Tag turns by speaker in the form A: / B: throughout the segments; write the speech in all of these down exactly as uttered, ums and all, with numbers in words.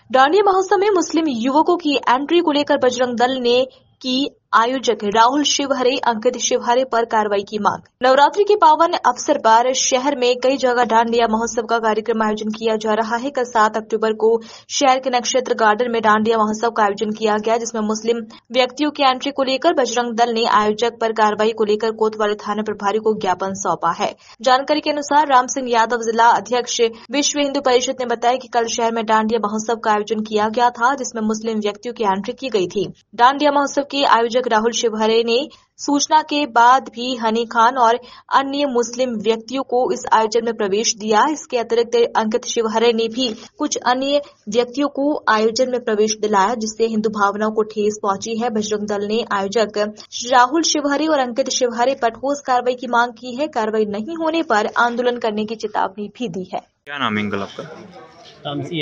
A: डांडिया महोत्सव में मुस्लिम युवकों की एंट्री को लेकर बजरंग दल ने की आयोजक राहुल शिवहरे अंकित शिवहरे पर कार्रवाई की मांग। नवरात्रि के पावन अवसर पर शहर में कई जगह डांडिया महोत्सव का कार्यक्रम आयोजन किया जा रहा है। कल सात अक्टूबर को शहर के नक्षत्र गार्डन में डांडिया महोत्सव का आयोजन किया गया, जिसमें मुस्लिम व्यक्तियों की एंट्री को लेकर बजरंग दल ने आयोजक पर कार्रवाई को लेकर कोतवाली थाना प्रभारी को ज्ञापन सौंपा है। जानकारी के अनुसार राम सिंह यादव जिला अध्यक्ष विश्व हिंदू परिषद ने बताया कि कल शहर में डांडिया महोत्सव का आयोजन किया गया था, जिसमें मुस्लिम व्यक्तियों की एंट्री की गई थी। डांडिया महोत्सव के आयोजक राहुल शिवहरे ने सूचना के बाद भी हनी खान और अन्य मुस्लिम व्यक्तियों को इस आयोजन में प्रवेश दिया। इसके अतिरिक्त अंकित शिवहरे ने भी कुछ अन्य व्यक्तियों को आयोजन में प्रवेश दिलाया, जिससे हिंदू भावनाओं को ठेस पहुंची है। बजरंग दल ने आयोजक राहुल शिवहरे और अंकित शिवहरे पर ठोस कार्रवाई की मांग की है। कार्रवाई नहीं होने पर आंदोलन करने की चेतावनी भी दी है।
B: क्या नाम है अंकल आपका?
C: राम सिंह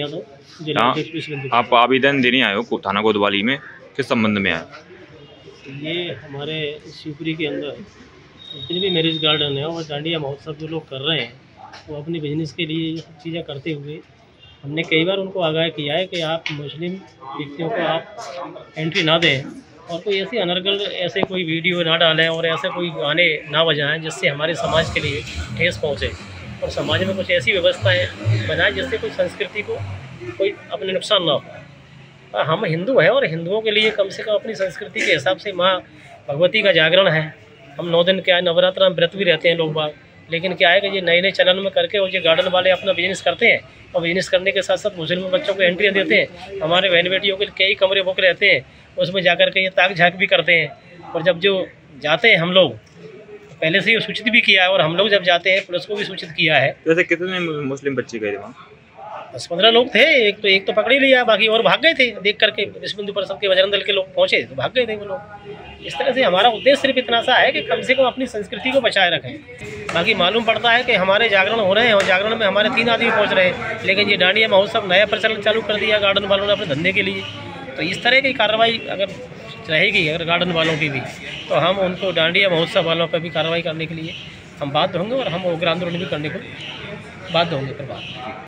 C: यादव।
B: आप आवेदन देने आए हो थाना कोतवाली में, किस संबंध में आए?
C: ये हमारे शिवपुरी के अंदर जितने भी मैरिज गार्डन है और डांडिया महोत्सव जो लोग कर रहे हैं वो अपने बिजनेस के लिए ये सब चीज़ें करते हुए हमने कई बार उनको आगाह किया है कि आप मुस्लिम व्यक्तियों को आप एंट्री ना दें और कोई ऐसी अनर्गल ऐसे कोई वीडियो ना डालें और ऐसे कोई गाने ना बजाएं जिससे हमारे समाज के लिए ठेस पहुँचे और समाज में कुछ ऐसी व्यवस्थाएँ बनाएं जिससे कोई संस्कृति को कोई अपने नुकसान ना हो। हम हिंदू हैं और हिंदुओं के लिए कम से कम अपनी संस्कृति के हिसाब से माँ भगवती का जागरण है। हम नौ दिन क्या है नवरात्र में व्रत भी रहते हैं लोग बाग, लेकिन क्या है कि ये नए नए चलन में करके और ये गार्डन वाले अपना बिजनेस करते हैं और बिजनेस करने के साथ साथ मुस्लिम बच्चों को एंट्री देते हैं। हमारे बहन बेटियों के कई कमरे बुक रहते हैं, उसमें जाकर के ये ताक झाँक भी करते हैं। और जब जो जाते हैं हम लोग पहले से ही सूचित भी किया है और हम लोग जब जाते हैं पुलिस को भी सूचित किया है।
B: वैसे कितने मुस्लिम बच्चे गए वहाँ?
C: दस पंद्रह लोग थे, एक तो एक तो पकड़ ही लिया, बाकी और भाग गए थे। देख करके विश्व हिंदू परिषद के बजरंग दल के लोग पहुंचे तो भाग गए थे वो लोग। इस तरह से हमारा उद्देश्य सिर्फ इतना सा है कि कम से कम अपनी संस्कृति को बचाए रखें। बाकी मालूम पड़ता है कि हमारे जागरण हो रहे हैं और जागरण में हमारे तीन आदमी पहुंच रहे हैं, लेकिन ये डांडिया महोत्सव नया प्रचलन चालू कर दिया गार्डन वालों ने अपने धंधे के लिए। तो इस तरह की कार्रवाई अगर रहेगी अगर गार्डन वालों की भी, तो हम उनको डांडिया महोत्सव वालों पर भी कार्रवाई करने के लिए हम बाध्य होंगे और हम उग्र आंदोलन भी करने को बाध्य होंगे। फिर बात